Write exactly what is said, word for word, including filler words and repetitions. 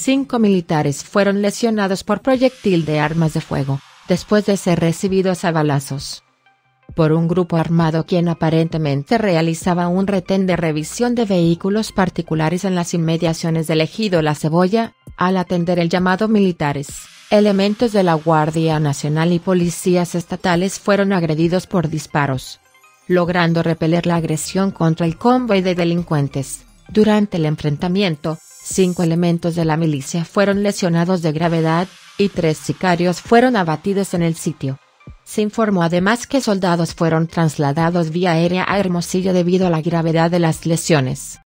Cinco militares fueron lesionados por proyectil de armas de fuego, después de ser recibidos a balazos por un grupo armado quien aparentemente realizaba un retén de revisión de vehículos particulares en las inmediaciones del ejido La Cebolla. Al atender el llamado militares, elementos de la Guardia Nacional y policías estatales fueron agredidos por disparos, logrando repeler la agresión contra el convoy de delincuentes. Durante el enfrentamiento, cinco elementos de la milicia fueron lesionados de gravedad, y tres sicarios fueron abatidos en el sitio. Se informó además que soldados fueron trasladados vía aérea a Hermosillo debido a la gravedad de las lesiones.